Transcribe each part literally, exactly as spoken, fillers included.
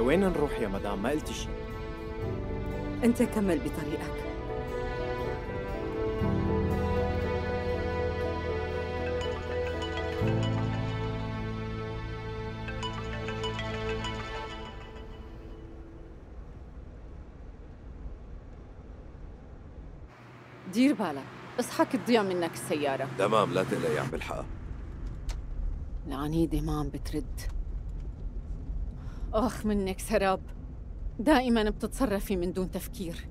لوين نروح يا مدام؟ ما قلتي شيء. أنت كمل بطريقك. دير بالك، اصحك تضيع منك السيارة. تمام، لا تقلقي عم بلحقها. العنيدة ما عم بترد. آخ منك سراب، دائماً بتتصرفي من دون تفكير.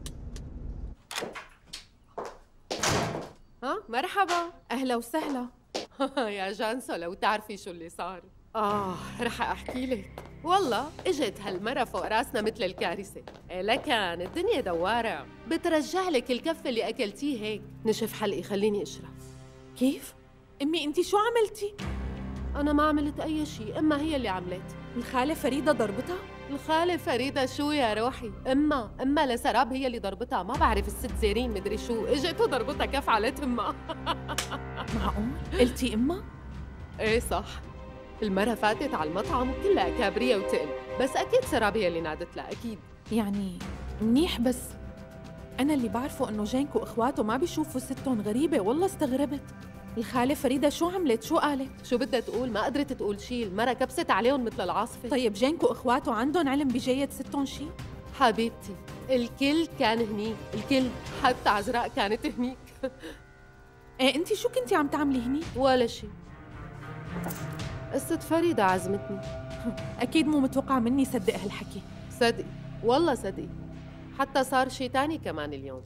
ها مرحبا، أهلا وسهلا. يا جانسو لو تعرفي شو اللي صار. آه رح أحكي لك. والله اجت هالمرة فوق راسنا مثل الكارثة. إيه لكن الدنيا دوارة، بترجع لك الكف اللي أكلتيه هيك. نشف حلقي خليني أشرب. كيف؟ أمي أنتِ شو عملتي؟ أنا ما عملت أي شيء، أما هي اللي عملت. الخالة فريدة ضربتها؟ الخالة فريدة شو يا روحي؟ أما أما لسراب هي اللي ضربتها، ما بعرف الست زيرين مدري شو، اجت وضربتها كف على تمها. معقول؟ قلتي أمها؟ إيه صح. المرة فاتت على المطعم كلها كابرية وتقل، بس أكيد سراب هي اللي نادت لها أكيد. يعني منيح، بس أنا اللي بعرفه إنه جينك وإخواته ما بيشوفوا ستهم غريبة، والله استغربت. الخالة فريدة شو عملت؟ شو قالت؟ شو بدها تقول؟ ما قدرت تقول شي، المرة كبست عليهم مثل العاصفة. طيب جينك وإخواته عندهم علم بجاية ستهم شي؟ حبيبتي الكل كان هنيك، الكل، حتى عزراء كانت هنيك. ايه انتي شو كنتي عم تعملي هنيك؟ ولا شي، الست فريدة عزمتني. أكيد مو متوقع مني صدق هالحكي. صدقي والله صدقي، حتى صار شي تاني كمان اليوم.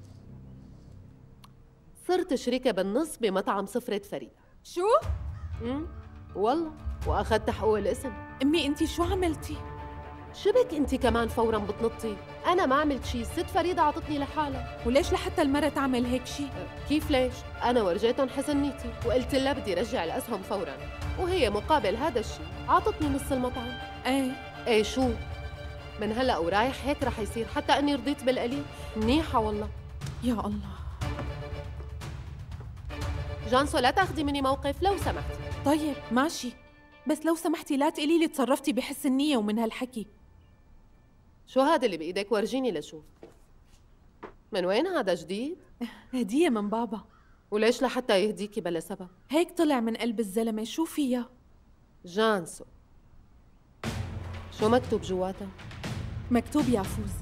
صرت شريكة بالنص بمطعم سفرة فريدة. شو؟ امم والله، وأخذت حقوق الاسم. أمي أنتِ شو عملتي؟ شبك أنتِ كمان فوراً بتنطي؟ أنا ما عملت شي، الست فريدة عطتني لحالها. وليش لحتى المرة تعمل هيك شي؟ كيف ليش؟ أنا ورجيتهم حسن نيتي وقلت لها بدي رجع الأسهم فوراً، وهي مقابل هذا الشي عطتني نص المطعم. ايه ايه شو؟ من هلأ ورايح هيك رح يصير، حتى أني رضيت بالقليل. منيحة والله. يا الله. جانسو لا تاخدي مني موقف لو سمحتي. طيب ماشي، بس لو سمحتي لا تقولي لي تصرفتي بحس النية ومن هالحكي. شو هذا اللي بإيدك؟ ورجيني لشوف. من وين هذا؟ جديد؟ هدية من بابا. وليش لحتى يهديكي بلا سبب؟ هيك طلع من قلب الزلمة، شو فيها؟ جانسو شو مكتوب جواتها؟ مكتوب يافوز.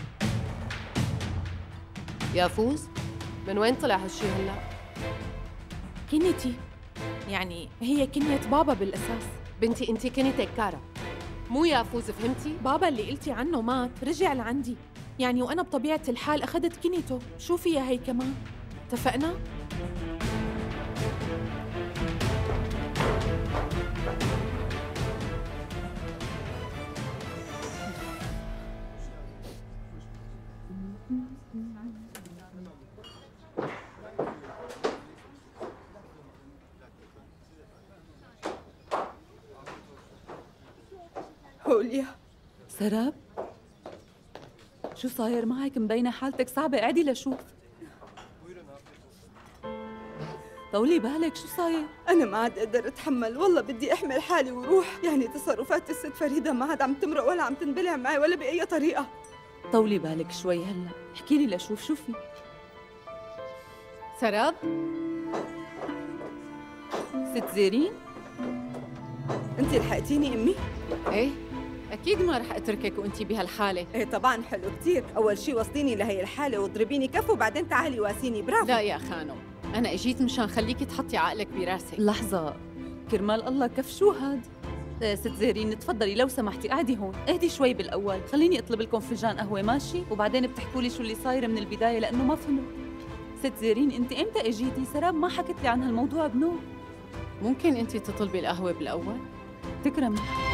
يافوز؟ من وين طلع هالشي هلا؟ كنيتي، يعني هي كنية بابا بالأساس. بنتي انتي كنيتك كارا، مو يافوز، فهمتي؟ بابا اللي قلتي عنه مات، رجع لعندي، يعني وأنا بطبيعة الحال أخذت كنيته، شو فيها هي كمان؟ اتفقنا؟ هوليا. سراب، شو صاير معك؟ مبينة حالتك صعبة، قعدي لشوف. طولي بالك، شو صاير؟ أنا ما عاد أقدر أتحمل، والله بدي أحمل حالي وروح، يعني تصرفات الست فريدة ما عاد عم تمرق ولا عم تنبلع معي ولا بأي طريقة. طولي بالك شوي هلا، احكي لي لشوف شو في. سراب؟ ست زيرين؟ أنت لحقتيني أمي؟ ايه اكيد ما رح اتركك وانتي بهالحاله. ايه طبعا حلو كتير، اول شي وصليني لهي الحاله واضربيني كف وبعدين تعالي واسيني، برافو. لا يا خانم، انا اجيت مشان خليكي تحطي عقلك براسك. لحظة، كرمال الله كف شو هاد؟ آه ست زيرين تفضلي لو سمحتي قعدي هون، اهدي شوي بالأول، خليني اطلب لكم فنجان قهوة ماشي؟ وبعدين بتحكوا لي شو اللي صاير من البداية لأنه ما فهمت. ست زيرين انت امتى اجيتي؟ سراب ما حكت لي عن هالموضوع بنوم. ممكن انتي تطلبي القهوة بالأول؟ تكرمي.